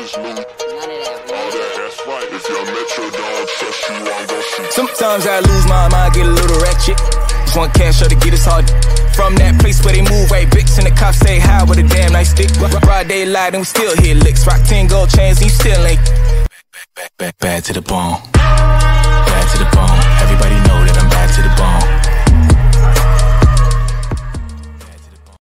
That's right. If your metro don't trust you, I'm gon' shoot. Sometimes I lose my mind, get a little ratchet. Just want cash up to get us hard. From that place where they move right bricks and the cops say hi with a damn nice stick. Broad daylight and we still hit licks. Rock 10 gold chains and you still ain't. Bad to the bone. Bad to the bone. Everybody know that I'm bad to the bone.